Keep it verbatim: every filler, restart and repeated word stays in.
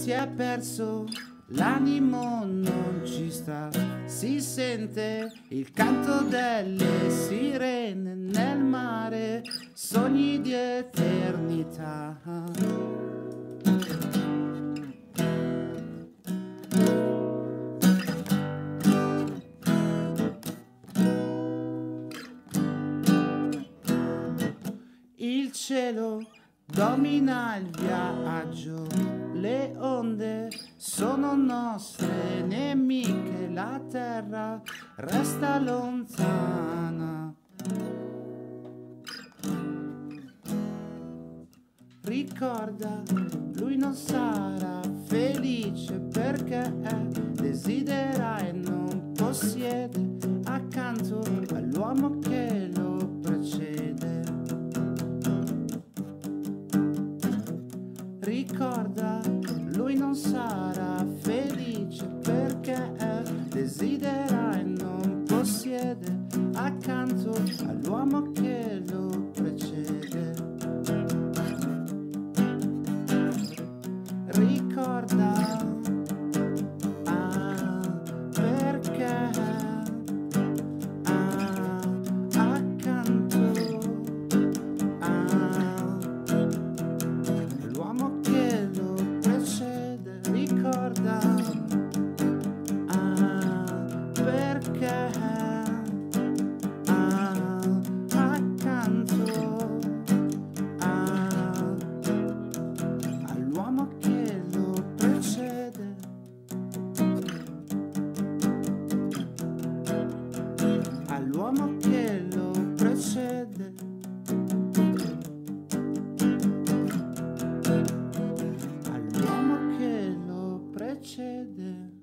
Si è perso, l'animo non ci sta, si sente il canto delle sirene nel mare, sogni di eternità. Il cielo domina il viaggio, le onde sono nostre nemiche, la terra resta lontana. Ricorda, lui non sarà felice perché desidera e non possiede accanto all'uomo che lo precede. Ricorda, lui non sarà felice perché desidera e non possiede accanto all'uomo che lo precede. Ricorda, ah, perché ah, accanto all'uomo che lo precede. Ricorda, ah, perché ah, accanto ah, all'uomo che lo precede. All'uomo che lo precede. All'uomo che lo precede.